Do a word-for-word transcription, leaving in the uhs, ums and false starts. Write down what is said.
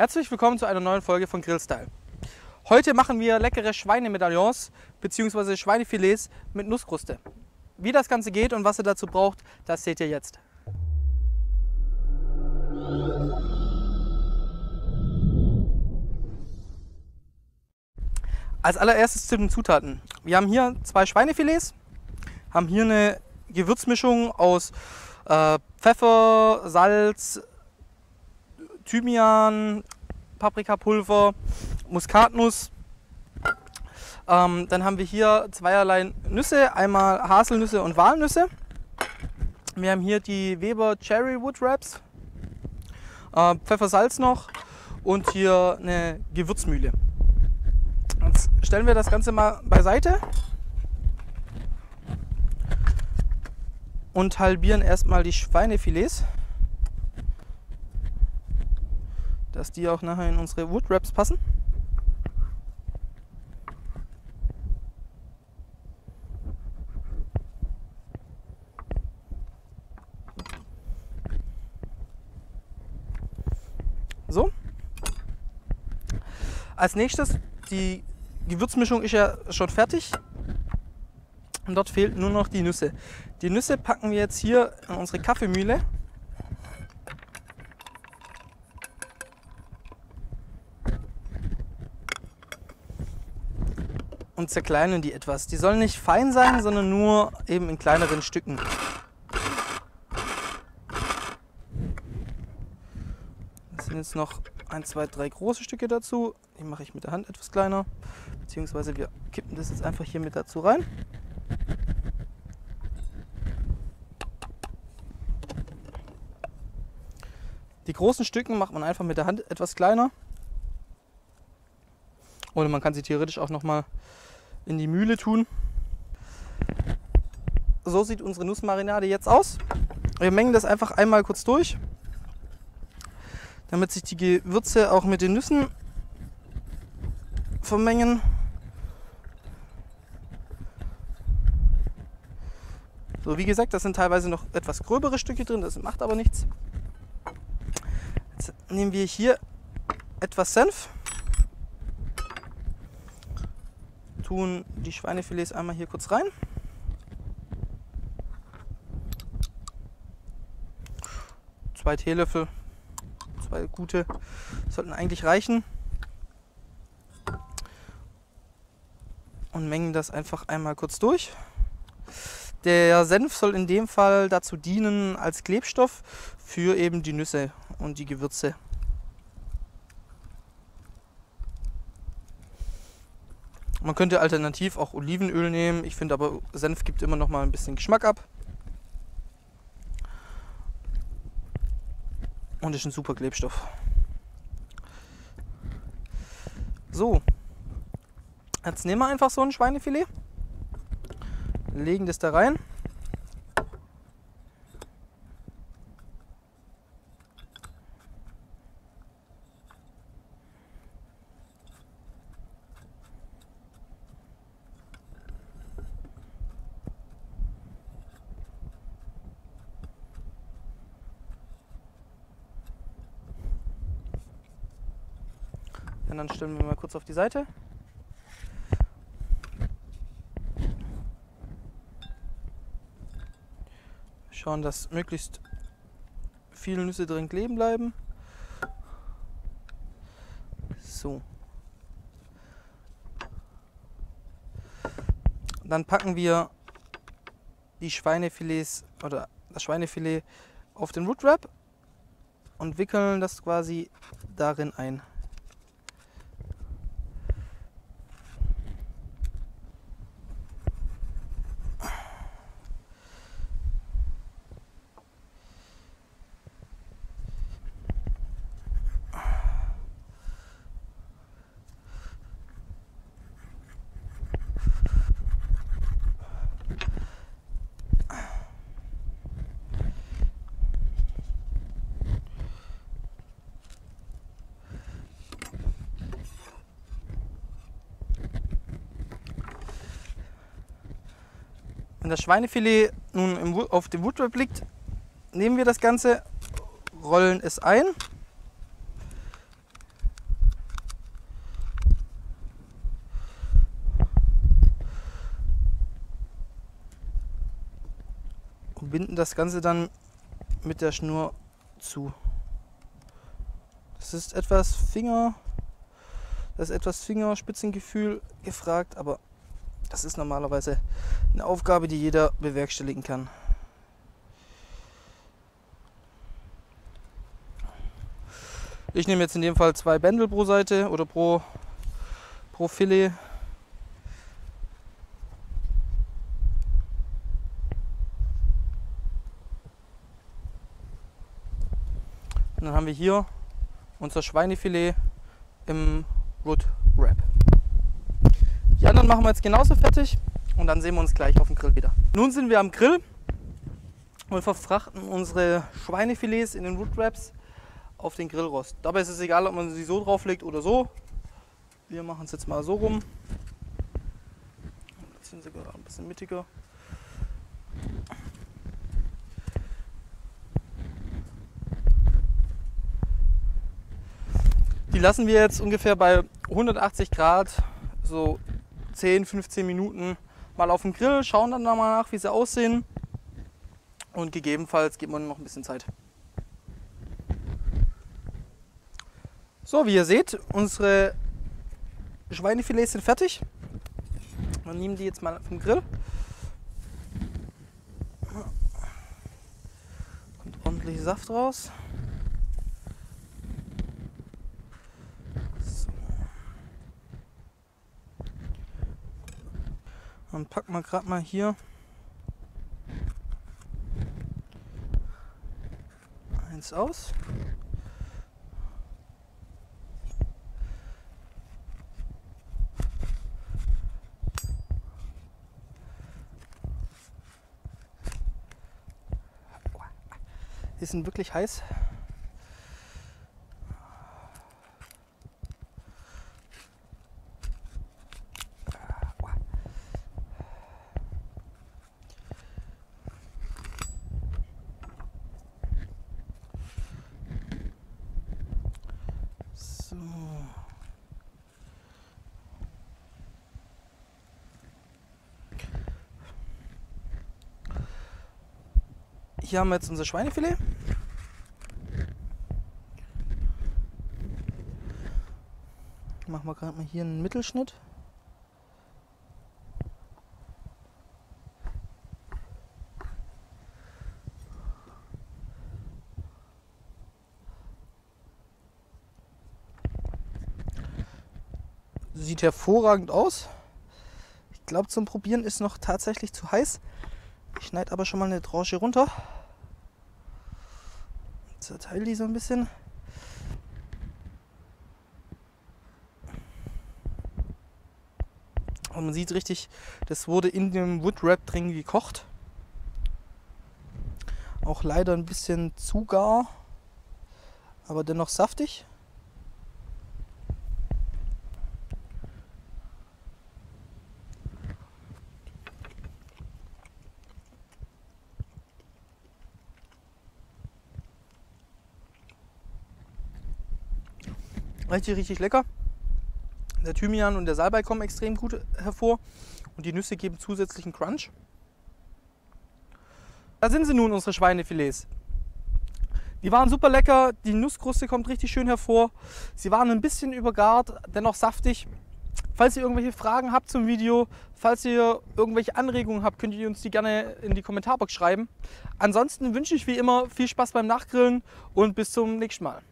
Herzlich willkommen zu einer neuen Folge von Grillstyle. Heute machen wir leckere Schweinemedaillons bzw. Schweinefilets mit Nusskruste. Wie das Ganze geht und was ihr dazu braucht, das seht ihr jetzt. Als allererstes zu den Zutaten. Wir haben hier zwei Schweinefilets, haben hier eine Gewürzmischung aus äh, Pfeffer, Salz, Thymian, Paprikapulver, Muskatnuss. Ähm, dann haben wir hier zweierlei Nüsse, einmal Haselnüsse und Walnüsse. Wir haben hier die Weber Cherry Wood Wraps, äh, Pfeffer, Salz noch und hier eine Gewürzmühle. Jetzt stellen wir das Ganze mal beiseite und halbieren erstmal die Schweinefilets, dass die auch nachher in unsere Wood Wraps passen. So. Als nächstes, die Gewürzmischung ist ja schon fertig und dort fehlt nur noch die Nüsse. Die Nüsse packen wir jetzt hier in unsere Kaffeemühle. Und zerkleinern die etwas. Die sollen nicht fein sein, sondern nur eben in kleineren Stücken. Es sind jetzt noch ein, zwei, drei große Stücke dazu. Die mache ich mit der Hand etwas kleiner. Beziehungsweise wir kippen das jetzt einfach hier mit dazu rein. Die großen Stücken macht man einfach mit der Hand etwas kleiner. Oder man kann sie theoretisch auch noch mal in die Mühle tun. So sieht unsere Nussmarinade jetzt aus. Wir mengen das einfach einmal kurz durch, damit sich die Gewürze auch mit den Nüssen vermengen. So, wie gesagt, das sind teilweise noch etwas gröbere Stücke drin, das macht aber nichts. Jetzt nehmen wir hier etwas Senf. Tun die Schweinefilets einmal hier kurz rein. Zwei Teelöffel, zwei gute, sollten eigentlich reichen. Und mengen das einfach einmal kurz durch. Der Senf soll in dem Fall dazu dienen als Klebstoff für eben die Nüsse und die Gewürze. Man könnte alternativ auch Olivenöl nehmen. Ich finde aber, Senf gibt immer noch mal ein bisschen Geschmack ab. Und ist ein super Klebstoff. So. Jetzt nehmen wir einfach so ein Schweinefilet. Legen das da rein. Und dann stellen wir mal kurz auf die Seite. Schauen, dass möglichst viele Nüsse drin kleben bleiben. So. Dann packen wir die Schweinefilets oder das Schweinefilet auf den Wood Wrap und wickeln das quasi darin ein. Wenn das Schweinefilet nun im, auf dem Wood Wrap liegt, nehmen wir das Ganze, rollen es ein und binden das Ganze dann mit der Schnur zu. Das ist etwas Finger, das ist etwas Fingerspitzengefühl gefragt, aber das ist normalerweise eine Aufgabe, die jeder bewerkstelligen kann. Ich nehme jetzt in dem Fall zwei Bändel pro Seite oder pro, pro Filet. Und dann haben wir hier unser Schweinefilet im Wood Wrap. Die anderen machen wir jetzt genauso fertig und dann sehen wir uns gleich auf dem Grill wieder. Nun sind wir am Grill und verfrachten unsere Schweinefilets in den Wood Wraps auf den Grillrost. Dabei ist es egal, ob man sie so drauflegt oder so. Wir machen es jetzt mal so rum. Jetzt sind sie gerade ein bisschen mittiger. Die lassen wir jetzt ungefähr bei hundertachtzig Grad so zehn, fünfzehn Minuten mal auf dem Grill, schauen dann da mal nach, wie sie aussehen und gegebenenfalls geben wir noch ein bisschen Zeit. So, wie ihr seht, unsere Schweinefilets sind fertig. Wir nehmen die jetzt mal vom Grill. Kommt ordentlich Saft raus. Dann packen wir gerade mal hier eins aus. Die sind wirklich heiß. So. Hier haben wir jetzt unser Schweinefilet. Machen wir gerade mal hier einen Mittelschnitt. Sieht hervorragend aus. Ich glaube, zum Probieren ist noch tatsächlich zu heiß. Ich schneide aber schon mal eine Tranche runter. Zerteile die so ein bisschen. Und man sieht richtig, das wurde in dem Wood Wrap drin gekocht. Auch leider ein bisschen zu gar, aber dennoch saftig. Richtig, richtig lecker. Der Thymian und der Salbei kommen extrem gut hervor und die Nüsse geben zusätzlichen Crunch. Da sind sie nun, unsere Schweinefilets. Die waren super lecker, die Nusskruste kommt richtig schön hervor. Sie waren ein bisschen übergart, dennoch saftig. Falls ihr irgendwelche Fragen habt zum Video, falls ihr irgendwelche Anregungen habt, könnt ihr uns die gerne in die Kommentarbox schreiben. Ansonsten wünsche ich wie immer viel Spaß beim Nachgrillen und bis zum nächsten Mal.